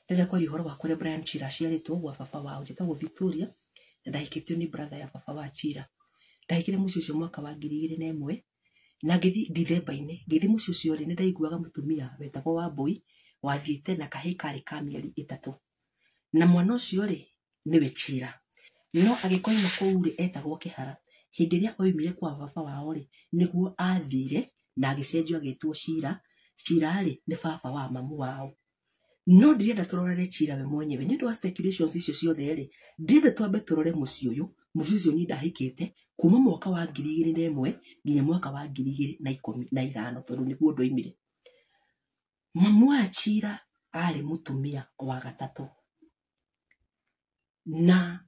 ndenda kwaria horo wa kure Brian Chira ciaritwo gwa baba wao njitagwo Victoria na ndahikitio ni brother ya baba wa Chira. Ndahikire muci ucio mwaka wa 2001 na ngithi December-ini ngithi muci ucio ri ndaiguaga mutumia wetagwo Wambui wathiite na kahii kari ka mieri 3 na mwana ucio ri niwe Chira no agikoima kuu ri etagwo Kihara. Hindi ria oimire kwa baba wao ri niguo athire na agicenjio agitwo Chira. Chira ri ni baba wa mamu wao. No ndirenda turorere Chira we mwenyewe ni ndo speculations icio ciothe ri ndirenda twambe turore muci ucio ni ndahikite kuma mwaka wa 2001 nginya mwaka wa 2015 tondu niguo ndoimire. Mamu wa Chira ari mutumia wa gatatu na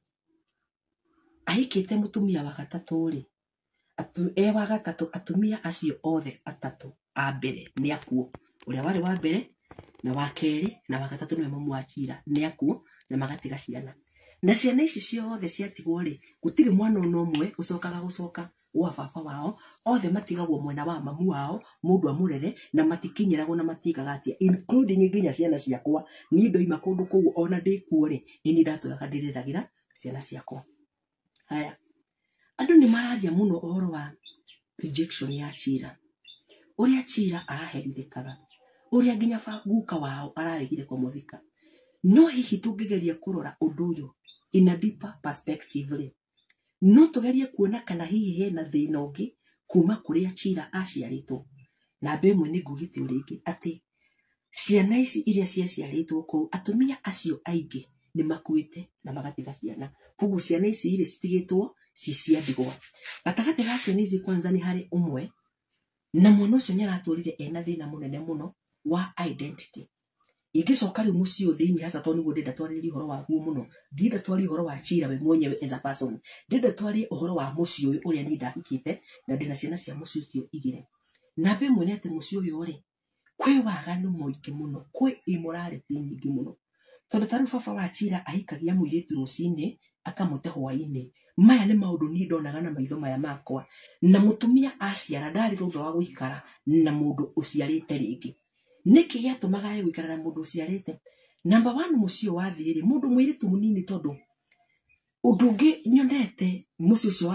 ahikite mutumia wa gatatu ri wa gatatu atumia acio othe atatu a mbere ni akuo. Uria wari wa mbere na wa keri na wa gatatu ni mamu wa Chira ni akuo na magatiga ciana. Na ciana ici ciothe ciatigwo ri gutiri mwana ono umwe gucoka wa baba wao, othe matigagwo mwena wa mamu wao mundu amurere na matikinyiragwo na matigaga atia, including nginya ciana ciakwa. Ni ndoima kundu kuu ona ndikuo ri ni ndaturaga ndiriragira ciana ciakwa. Haya, andu ni mararia muno ohoro wa rejection ya Chira, uria Chira araherithikaga, uria nginya guka wao araregire kumuthika. No hihi tungigeria kurora undu uyu in a deeper perspective ri no tugerie kuona kana hihi hena thina ungi kuma kuria Chira aciaritwo. Na mbemwe ni ngugite uringi ati ciana ici iria ciaciaritwo ku atumia acio aingi ni makuite na magatiga ciana. Koguo ciana ici iri citigitwo cia ndigwa. Gatagati ga ciana ici kwanza ni hari umwe na mwana ucio nyaraturire ena thina munene muno wa identity. Ingicoka riu mucio thiini hasa to niguo ndenda twarĩrĩrie uhoro waguo muno, ndenda twarĩrĩrie uhoro wa Chira we mwenyewe as a person, ndenda twarĩrĩrie uhoro wa mucio uyu uria ni ndahikite na ndina ciana cia mucio ucio igire. Na mbemwe ni ati mucio uyu ri kwi waganu moingi muno, kwi immorality nyingi muno. Tondu taru baba wa Chira ahikagia muiritu rucini akamute hwaini. Maya ni maundu ni ndonaga na maitho maya makwa. Na mutumia aciara ndari rutha wa guikara na mundu uciarite ringi. Niki giatumaga ye guikara na mundu uciarite? Number 1 mucio wathire mundu mwiritu munini tondu undu ungi nyonete mucio ucio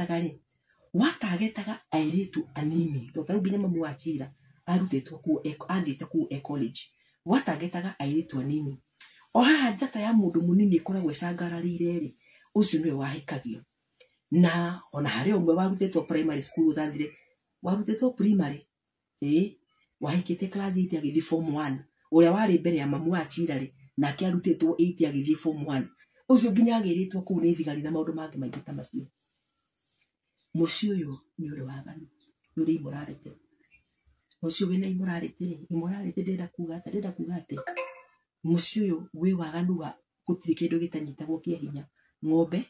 watagetaga airitu anini. Tondu nginya mamu wa Chira arutitwo ku athite ku college, watagetaga airitu anini. O haha njata ya mundu munini ikoragwo icangararire ri ucio niwe wahikagio. Na ona hari umwe warutitwo primary school uthathire warutitwo primary wahikite class 8 agithi form 1 uria wari mbere ya mamu wa Chira ri nake arutitwo 8 agithi form 1 ucio nginya agiritwo ku ni thigari na maundu mangi maingi ta macio. Mucio uyu ni uri waganu ni uri immorality. Mucio wina immorality ndenda kuga ati mucio uyu wi waganu wa gutiri kindu gitanyitagwo kia hinya, ng'ombe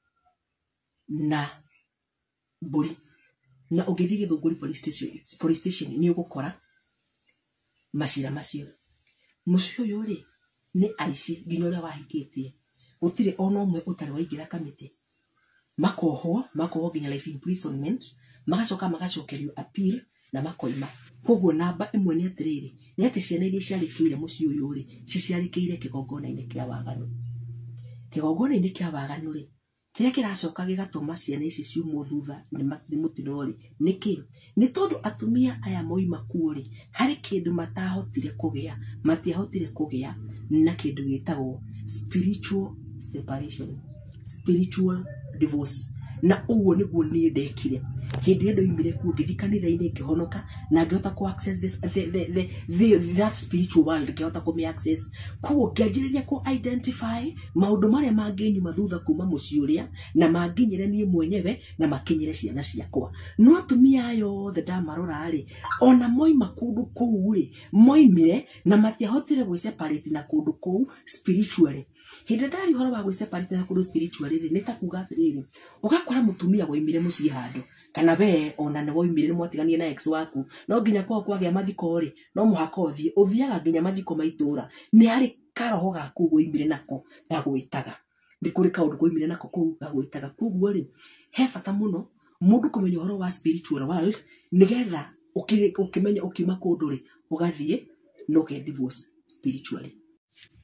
na mburi. Na ugithii Githunguri police station ni ugukora macira macio. Mucio uyu ri ni aici nginya uria wahikitie gutire ona umwe utari waingira kamiti, makohwo nginya life imprisonment, magacokerio appeal na makoima. Koguo namba imwe ni atiriri ni ati ciana iria ciarikire mucio uyu ri ciciarikire kigongona-ini kia waganu. Kigongona-ini kia waganu ri kiria kiracoka gigatuma ciana ici ciumo thutha ni mutino ri niki ni tondu atumia aya moima kuo ri hari kindu matahotire kugia, matiahotire kugia na kindu gitagwo spiritual separation, spiritual divorce. Na uguo niguo ni ndekire hindi ndoimire kuo ngithi kanitha-ini ngihonoka na ngihota ku access that spiritual world, ngihota ku access kuo ngianjiriria ku identify maundu maria manginyuma thutha kuma mucio uria na manginyire nie mwenyewe na makinyire ciana ciakwa. No atumia ayo the damarora ri ona moima kundu kuu ri moimire na matiahotire gwi separate na kundu kuu spiritually. Hindi ndari horo wa gwi separate na kundu spiritually ri ni ta kuga atiriri ugakora mutumia woimire muci handu kana we ona ne woimire mwatiganie na ex waku no nginya kwagia mathiko ri no muhaka uthiaga nginya mathiko maitura ni hari karoho gaku woimire nako gagwitaga ndikuri kaundu woimire nako kuu gagwitaga. Koguo ri he bata muno mundu kumenya horo wa spiritual world nigetha ukimenya ukiuma kundu ri ugathie no ke divorce spiritually.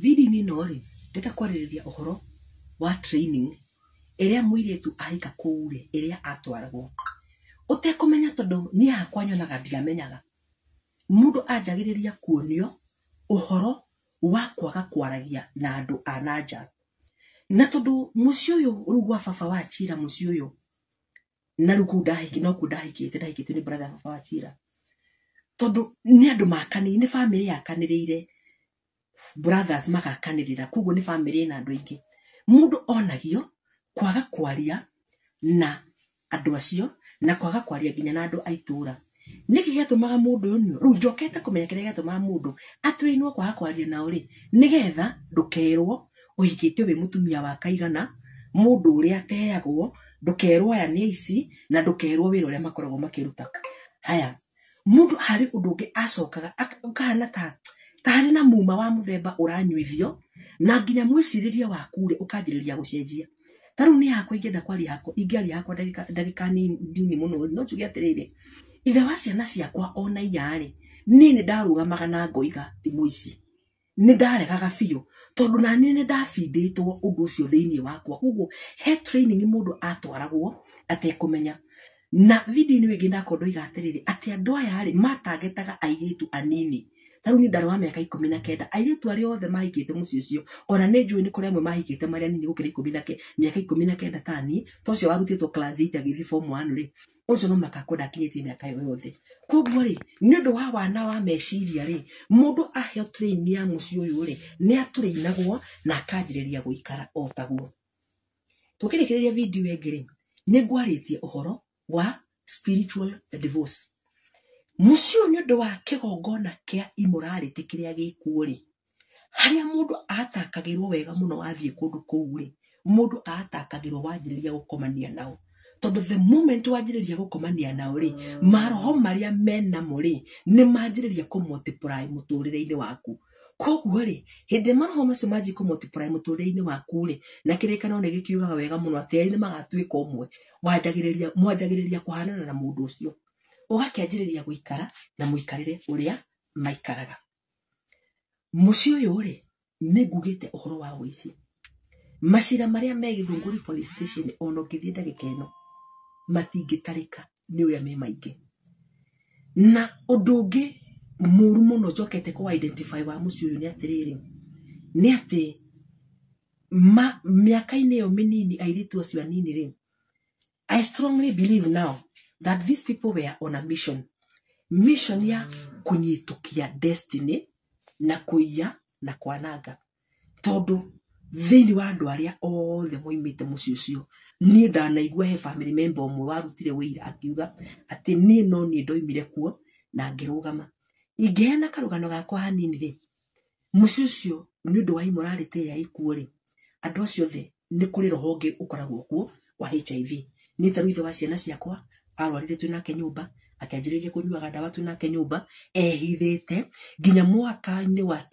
video ni nori ndeta kwaririria uhoro wa training iria muiretu ahika kuure iria atwaragwo utekumenya tondu ni hakwa nyonaga ndiramenyaga mundu anjagiriria kuonio uhoro wa kwaga kwaragia na andu ananja na tondu muci uyu rugwa baba wa Chira muci uyu na rukundahiki no kundahikite ndahikite ni brother baba wa Chira tondu ni andu makani ni family yakaniriire brothers magakanirira kugo ni family na andu ingi mundu onagio kwaga kwaria na andu acio na kwaga kwaria ginya na andu aitura niki gatumaga mundu uyu ru njokete kumenya kire gatumaga mundu atwinwo kwaga kwaria na uri nigetha ndukerwo uhikite we mutumia wa kaigana mundu uri ateagwo ndukerwo aya ni ici na ndukerwo wira uria makoragwo makiruta haya mundu hari undu ungi acokaga akana tari na muma wa muthemba uranyuithio na nginya mwiciriria waku ri ukanjiriria gucenjia taru ni hakwa ingenda kwari hakwa ingiari hakwa ndagika nini muno no tuge atiriri ithe wa ciana ciakwa ona iyari ni ndarugamaga na ngoiga ti muici ni ndaregaga biu tondu na ni ndafinditwo undu ucio thiini wakwa kuguo he training mundu atwaragwo atekumenya na video ni wingi ndakondoiga atiriri ati andu aya ri matagetaga airitu anini taru ni ndari wa miaka 19 airitu ari othe mahikite muci ucio ona ne njui ni kuri amwe mahikite maria nini gukira 19 miaka 19 tani tocio warutitwo class 8 agithi form 1 ri ucio no makakonda kinyitie miaka yothe koguo ri ni ndu wa wana wa meciria ri mundu aheo training ya muci uyu ri ni atureinagwo na akanjiriria guikara otaguo tukirikiria video engiri ni ngwaritie uhoro wa spiritual divorce muci uyu ni ndu wa kigongona kia immorality kiria gikuo ri haria mundu atakagirwo wega muno wathie kundu kuu ri mundu atakagirwo wanjiriria gukomania nao tondu the moment wanjiriria gukomania nao ri maroho maria mena muri ni manjiriria kumultiply muturire-ini waku koguo ri hindi maroho macio manji kumultiply muturire-ini waku ri na kirikano ni gikiugaga wega muno ateri ni magatuika umwe mwanjagiriria kuhanana na mundu ucio ugakenjiriria guikara na muikarire uria maikaraga muci uyu ri ni ngugite uhoro wa wici macira maria me Githunguri police station ono ngithie ndagika ino matingitarika ni uria me maingi na undu ungi muru muno njokete ku identify wa muci uyu ni atiriri ni ati miaka-ini yo minini airitu acio anini ri I strongly believe now that these people were on a mission ya kunyitukia destiny na kuiya na kwananga tondu thiini wa andu aria othe moimite muci ucio ni ndanaigua he family member umwe warutire wira akiuga ati ni no ni ndoimire kuo na ngirugama ingeena karugano gakwa hanini ri muci ucio ni ndu wa immorality ya ikuo ri andu acio the ni kuri rohonge ukoragwo kuo wa HIV ni taru ithe wa ciana ciakwa arwarire twinake nyumba akanjiriria kunyuaga ndawa twinake nyumba ehithite nginya mwaka-ini wa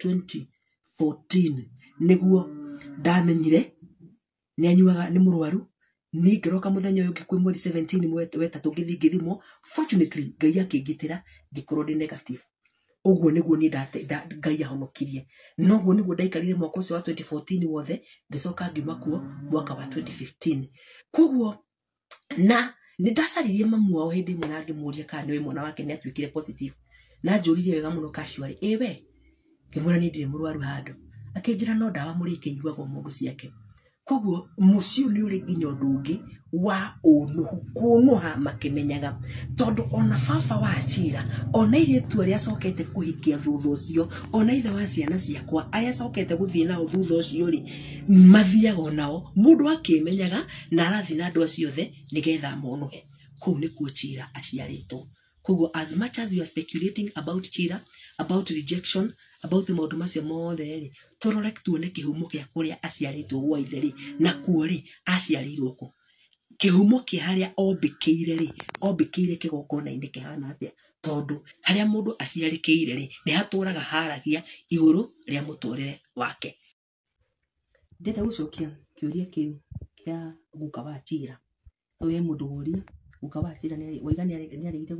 2014 niguo ndamenyire ni anyuaga ni murwaru ni ngiroka muthenya uyu ngikwi mweri 17 wetatu ngithimo fortunately ngai akingitira ngikorwo ndi negative uguo niguo ni ngai ahonokirie noguo niguo ndaikarire mwaka ucio wa 2014 wothe ngicoka ngiuma kuo mwaka wa 2015 koguo na ni ndacaririe mamu wao hindi imwe na ngimuria kana ni we mwana wake ni atuikire positive na njuririe wega muno casually ewe ngimura ni ndire murwaru handu akinjira no ndawa muri kinyuagwo mundu ciake koguo muci ni uri nginya undu ungi wa kunuha makimenyaga tondu ona baba wa Chira ona iritu aria acokete kuhikia thutha ucio ona ithe wa ciana ciakwa aria acokete guthie nao thutha ucio ri mathiaga nao mundu akimenyaga na arathi na andu acio the nigetha monuhe kuu nikuo Chira aciaritwo koguo as much as you are speculating about Chira about rejection about maundu macio mothe ri turore tuone kihumo kia kuria aciaritwo gwa ithe ri na kuo ri aciarirwo ku kihumo kia haria ombikire kigongona-ini kihana atia tondu haria mundu aciarikeire ri ni haturaga haragia iguru ria muturire wake ndenda gucokia kiuria kiu kia guka wa Chira we mundu guria guka wa Chira ni waiga ni aregire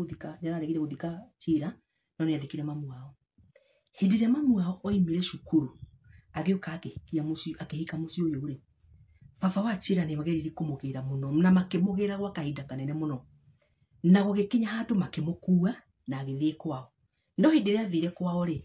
guthika Chira no ni athikire mamu wao hindi ria mamu wao oimire cukuru agĩũka akĩhika mũciĩ ũyũ rĩ, baba wa Chira nĩ magereire kũmũgĩra mũno na makĩmũgĩra gwa kahinda kanene mũno, na gũgĩkinya handũ makĩmũkua na agĩthiĩ kwao. No hĩndĩ ĩrĩa athire kwao rĩ,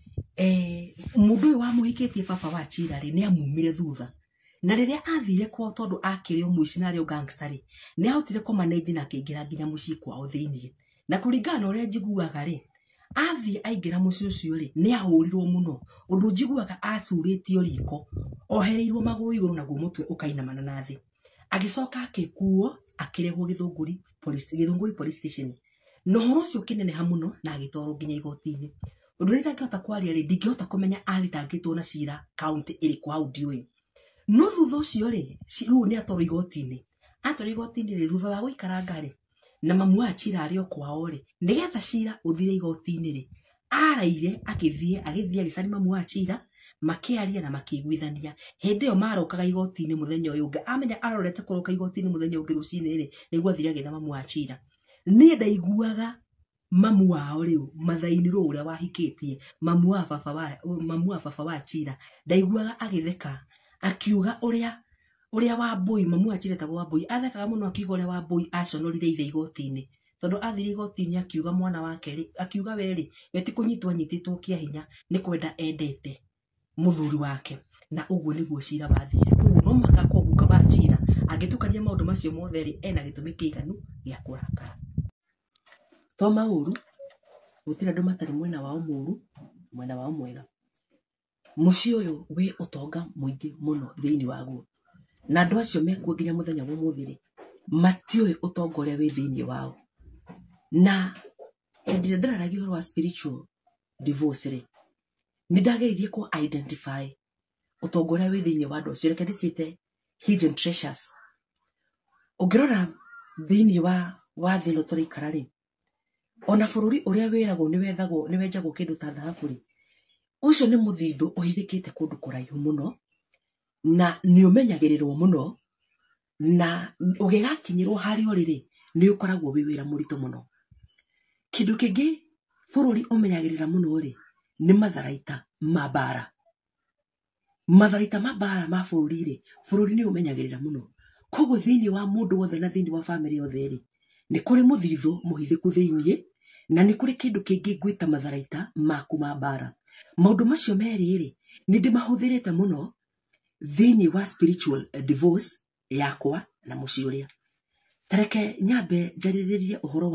mũndũ ũyũ wamũhikĩtie baba wa Chira rĩ nĩ amumire thutha, na rĩrĩa athire kwao tondũ akĩrĩ o mũici na arĩ o gangster rĩ, nĩ ahotire kũmanage na akĩingĩra nginya mũciĩ kwao thĩiniĩ. Na kũringana na ũrĩa njiguaga rĩ, athiĩ aingĩra mũciĩ ũcio rĩ nĩ ahũrirwo mũno, ũndũ njiguaga acurĩtio riko, ohereirwo magũrũ igũrũ naguo mũtwe ũkainamana na thĩ, agĩcoka akĩkuo akĩrehwo Gĩthũngũri police station. Na ũhoro ũcio ũkĩneneha mũno na agĩtwarwo nginya igoti-inĩ. Ũndũ ũrĩa itangĩhota kwaria rĩ, ndingĩhota kũmenya athitangĩtwo na cira kaunti ĩrĩkũ hau ndiũĩ. No thutha ũcio rĩ, rĩu nĩ atwarwo igoti-inĩ. Atwarwo igoti-inĩ rĩ, thutha wa gũikaranga rĩ, na mamu wa Chira arĩ o kwao rĩ, nĩgetha cira ũthire igoti-inĩ rĩ, araire agĩthiĩ agĩcari mamu wa Chira, makĩaria na makĩiguithania. Hĩndĩ ĩyo marokaga igoti-inĩ mũthenya ũyũ ũngĩ, amenya arorete kũroka igoti-inĩ mũthenya ũngĩ rũcinĩ rĩ, nĩguo athire agĩetha mamu wa Chira. Niĩ ndaiguaga mamu wao rĩu mathaini rũu ũrĩa wahikĩtie mamu wa baba wa Chira, ndaiguaga agĩtheka akiuga ũrĩa Wambui, mamu wa Chira etagwo Wambui, athekaga mũno akiuga ũrĩa Wambui aconorire ithe igoti-inĩ, tondũ athire igoti-inĩ akiuga mwana wake rĩ, akiuga we rĩ, we ti kũnyitwo anyitĩtwo kĩa hinya, nĩ kwenda endete mũthuri wake, na ũguo nĩguo cira wathire. Ũguo no mũhaka guka wa Chira angĩtukania maũndũ macio mothe rĩ, ena gĩtũmi kĩiganu gĩa kũrakara. To maũru, gũtirĩ andũ matarĩ mwena wao mũru, mwena wao mwega. Mũciĩ ũyũ wĩ ũtonga mũingĩ mũno thĩinĩ waguo, na andũ acio mekuo nginya mũthenya wa ũmũthĩ rĩ, matiũĩ ũtonga ũrĩa wĩ thĩinĩ wao. Na hĩndĩ ĩrĩa ndĩraragia ũhoro wa spiritual divorce rĩ, nĩ ndageririe kũ identify ũtonga ũrĩa wĩ thĩinĩ wa andũ acio, reke ndĩciĩte hidden treasures. Ũngĩrora thĩinĩ wa thĩ ĩno tũraikara rĩ, ona bũrũri ũrĩa wĩragwo nĩ wenjagwo kĩndũ ta thahabu rĩ, ũcio nĩ mũthithũ ũhithĩkĩte kũndũ kũraihu mũno, na nĩ ũmenyagĩrĩrwo mũno, na ũgĩgakinyĩrwo harĩa ũrĩ rĩ, nĩ ũkoragwo wĩ wĩra mũritũ mũno. Kĩndũ kĩngĩ bũrũri ũmenyagĩrĩra mũno rĩ, nĩ matharaita ma mbara. Matharaita ma mbara ma bũrũri rĩ, bũrũri nĩ ũmenyagĩrĩra mũno. Koguo thĩinĩ wa mũndũ wothe na thĩinĩ wa bamĩrĩ yothe rĩ, nĩ kũrĩ mũthithũ mũhithĩku thĩinĩ, na nĩ kũrĩ kĩndũ kĩngĩ ngwĩta matharaita maku ma mbara. Maũndũ macio merĩ rĩ, nĩ ndĩmahũthĩrĩte mũno thĩinĩ wa spiritual divorce yakwa na mũciĩ ũrĩa. Tareke nyambe njarĩrĩrie ũhoro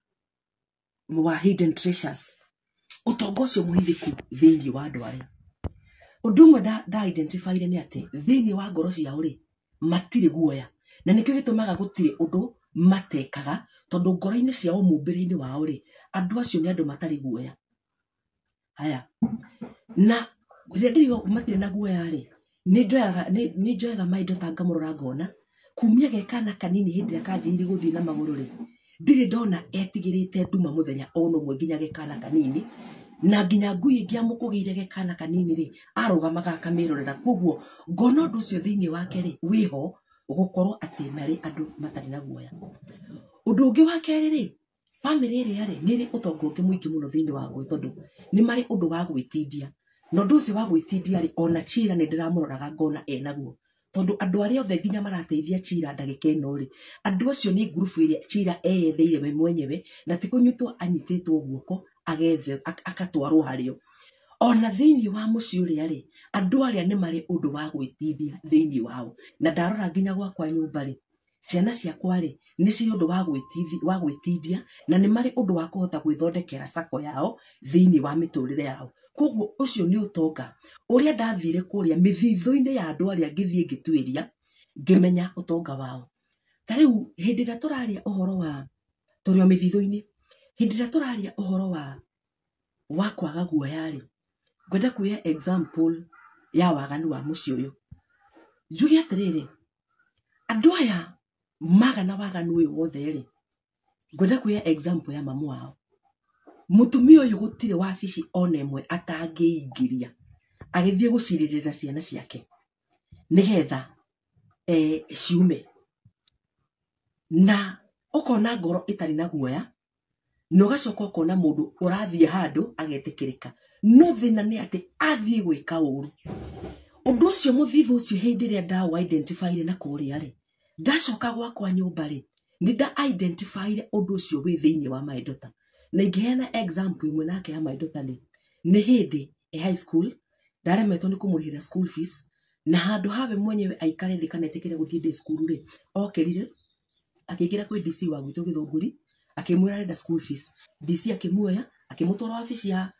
wa hidden treasures, ũtonga ũcio mũhithĩku thĩinĩ wa andũ arĩa. Ũndũ ũmwe nda-identifyire nĩ atĩ thĩinĩ wa ngoro ciao rĩ, matirĩ guoya, na nĩkĩo gĩtũmaga gũtirĩ ũndũ matekaga, tondũ ngoro-inĩ ciao mũmbĩre-inĩ wao rĩ, andũ acio nĩ andũ matarĩ guoya. Haya, na rĩrĩa ndĩrĩgo matirĩ na guoya rĩ, nĩ njoyaga maindo ta ngamũrora ngona, kumia gekana kanini hĩndĩ ĩrĩa kanjĩrĩirie gũthiĩ na magũrũ rĩ, ndirĩ ndona etigĩrĩte nduma mũthenya ona ũmwe nginya gekana kanini, na nginya ngui ngĩamũkũgĩire gekana kanini rĩ, arũgamaga akamĩrorera. Koguo ngona ũndũ ũcio thĩinĩ wake rĩ, wĩho gũkorwo atĩ marĩ andũ matarĩ na guoya. Ũndũ ũngĩ wa kerĩ rĩ, bamĩrĩ ĩrĩa rĩ, nĩ ĩrĩ ũtonga ũngĩ mũingĩ mũno thĩinĩ waguo, tondũ nĩ marĩ ũndũ wa gwĩtindia. Na ũndũ ũcio wa gwĩtindia rĩ, ona Chira nĩ ndĩramũroraga ngona enaguo, tondũ andũ arĩa othe nginya marateithia Chira ndagĩka ĩno rĩ, andũ acio nĩ ngurubu ĩrĩa Chira eyetheire we mwenyewe, na ti kũnyitwo anyitĩtwo guoko agatwarwo harĩo. Ona thĩinĩ wa mũciĩ ũrĩa rĩ, andũ arĩa nĩ marĩ ũndũ wa gwĩtindia thĩinĩ wao. Na ndarora nginya gwakwa nyũmba rĩ, ciana ciakwa rĩ, nĩ cirĩ ũndũ wa gwĩtindia, na nĩ marĩ ũndũ wa kũhota gwĩthondekera sako yao thĩinĩ wa mĩtũrĩre yao. Koguo ũcio nĩ ũtonga ũrĩa ndathire kũrĩa mĩthithũ-inĩ ya andũ arĩa ngĩthiĩ ngĩtuĩria, ngĩmenya ũtonga wao. Ta rĩu hĩndĩ ĩrĩa tũraria ũhoro wa tũrĩ o mĩthithũ-inĩ, hĩndĩ ĩrĩa tũraria ũhoro wa kwaga guoya rĩ, ngwenda kuoya example ya waganu wa mũciĩ ũyũ. Njuge atĩrĩrĩ, andũ aya magana waganu ũyũ wothe rĩ, ngwenda kuoya example ya mamu wao. Mũtumia ũyũ gũtirĩ wabici ona ĩmwe atangĩingĩria agĩthiĩ gũcirĩrĩra ciana ciake nĩgetha ciume. Na ũkona ngoro ĩtarĩ na guoya, na ũgacoka ũkona mũndũ ũrathiĩ handũ agetĩkĩrĩka. No thĩna nĩ atĩ athiĩ gwĩka ũru, Undu ucio muthithu ucio hindi ria ndawa identify na kuria ri ndacoka gwakwa nyumba ri ni nda identify undu ucio wi thiini wa maindota na ingiheana example imwe nake ya maindota ni hindi high school ndaremetwo ni kumurihira school fees na handu habe mwenyewe aikare thi kana etekere guthie day school ri okerire akigira kwi DC wa gwitu Githunguri akimwira renda school fees DC akimuoya akimutwara office ya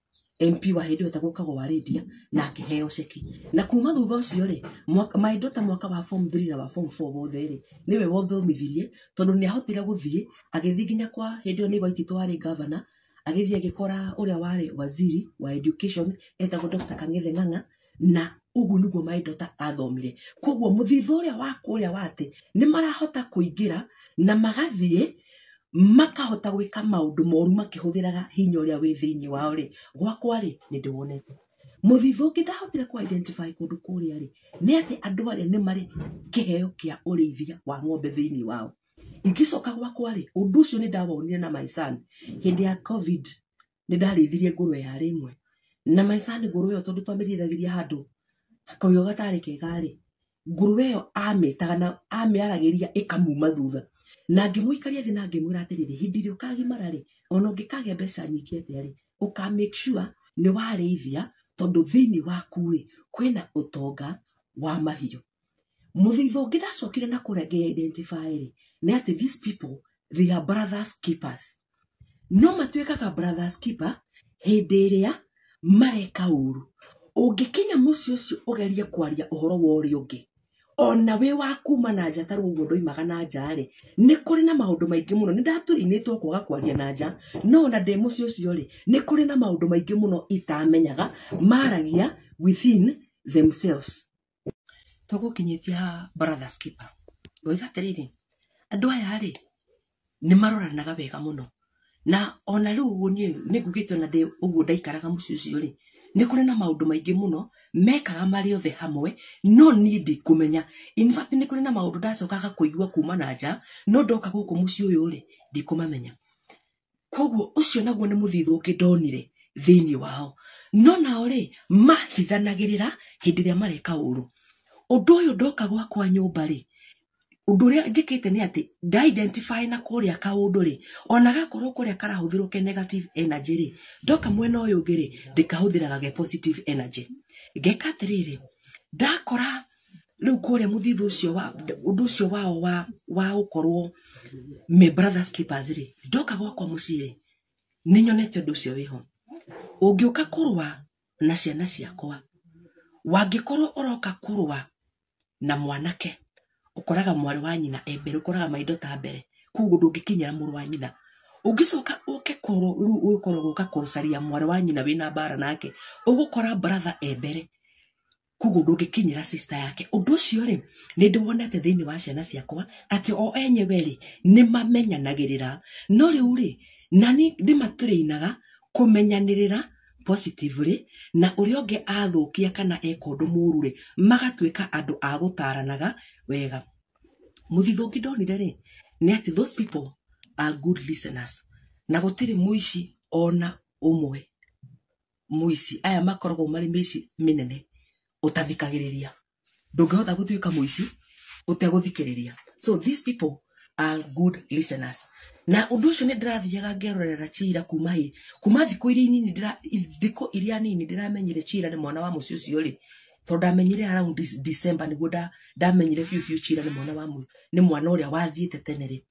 MP wa hindi utagukago wa redia na akiheo ceki na kuma thutha ucio ri maindota mwaka wa form 3 na wa form 4 bothe ri niwe wothomithirie tondu ni ahotire guthie agithi nginya kwa hindi ni waiti twari governor agithie agikora uria wari waziri wa education etagwo Dr. Kang'ethe Ng'ang'a na ugu niguo maindota athomire koguo muthithu uria wa kuria wate ni marahota kuingira na magathie makahota gwika maundu moru makihuthiraga hinya uria wi thiini wao ri gwakwa ri ni ndiwonete muthithu ngindahotire ku identify kundu kuria ri ni ati andu aria ni mari kiheo kia urithia wa ng'ombe thiini wao ingicoka gwakwa ri undu ucio ni ndawonire na my son hindi ya covid ni ndarithirie ngurwe ya rimwe na my son ngurwe yo tondu twamirithagiria handu kauyo gatari kega ri ngurwe yo amitaga na amiaragiria ikamuma thutha na ngimuikaria thi na ngimwira atiriri hindi ri ukagimara ri ona ngikage mbeca nyingi atia ri uka make sure ni warithia tondu thiini waku ri kwina utonga wa mahiu muthithu ngidacokire na kurege identify ri ni ati these people they are brothers keepers no matuikaga brothers keeper hindi iria mareka uru ungikinya muci ucio ugerie kwaria uhoro wa uri ungi ona we wa kuma na nja taru uguo ndoimaga na nja ri ni kuri na maundu maingi muno ni ndaturinitwo kwaga kwaria na nja no na de muci ucio ri ni kuri na maundu maingi muno itamenyaga maragia within themselves tugukinyitia brothers keeper oiga tiriri andu aya ri ni maroranaga wega muno na ona riu uguo ni ngugite na de uguo ndaikaraga muci ucio ri ni kuri na maundu maingi muno mekaga mari othe hamwe no need kumenya in fact ni kuri na maundu ndacokaga kuigua kuma na nja no ndoka guku muci uyu ri ndikumamenya koguo ucio naguo ni muthithu ngindonire thiini wao no nao ri mahithanagirira hindi ria mareka uru undu uyu ndoka gwakwa nyumba ri undu ria njikite ni ati nda identify na kuria kaundu ri ona gakorwo kuria karahuthirwo ke negative energy ri ndoka mwena uyu ungi ri ndikahuthiraga ge positive energy ngeka atiriri ndakora riu kuria muthithu ucio wa undu ucio wao wa ukorwo me brothers keepers ri ndoka gwakwa mucii ri ni nyonete undu ucio wiho ungiuka kurwa na ciana ciakwa wangikorwo uroka kurwa na mwanake ukoraga mwari wa nyina mbere ukoraga maindota mbere kugu ndungikinyira muru wa nyina ungicoka uke koro ukorwo guka kurucaria mwari wa nyina wina bara nake ugukora brother mbere kugu ndungikinyira sister yake undu ucio ri ni ndiwonete thiini wa ciana ciakwa ati o enyewe ri ni mamenyanagirira no riu ri nani ndimaturainaga kumenyanirira positively na uria ungi athukia kana ekondu muru ri magatwika andu a gutaranaga wega muthithu ngindonire ri ni ati those people are good listeners na gutiri muici ona umwe muici aya makoragwo mari mici minene utathikagiriria ndungihota gutwika muici uteguthikiriria so these people are good listeners na undu ucio ni ndirathiaga ngerorera Chira kuma thiku iria nini thiku iria nini ndiramenyire Chira ni mwana wa muci ucio ri tondu ndamenyire around December niguo ndamenyire fiu Chira ni mwana wa muci ni mwana uria wathiete tene ri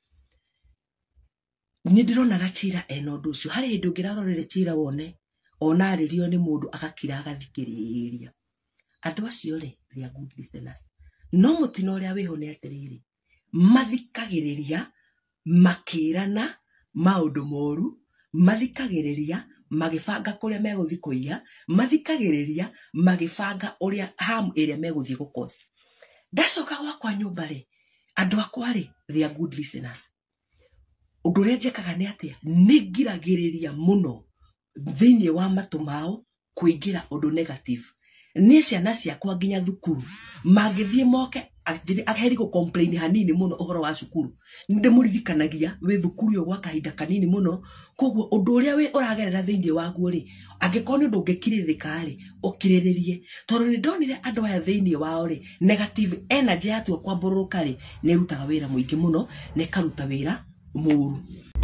ni ndironaga Chira ena undu ucio hari hindu ngirarorere Chira wone ona aririo ni mundu agakira agathikiriria andu acio ri they are good listeners no mutino uria wiho ni atiriri mathikagiriria makirana maundu moru mathikagiriria magibanga kuria meguthi kuiya mathikagiriria magibanga uria ham iria meguthi gukosi ndacoka gwakwa nyumba ri andu akwa ri they are good listeners undu ria njekaga ni atia ni ngiragiriria muno thiini wa matu mao kuingira undu negative ni ciana ciakwa nginya thukuru magithie moke Akaheri go complain hanini muno uhoro wa cukuru nde muririkanagia we thukuru yo gwa kahinda kanini muno koguo undu uria we uragerera thiini waguo ri angikoni undu ngikirithika ri ukiriririe tondu ni ndonire andu aya thiini wao ri negative energy yatu kwamburuka ri ni rutaga wira muingi muno ne karuta wira muru.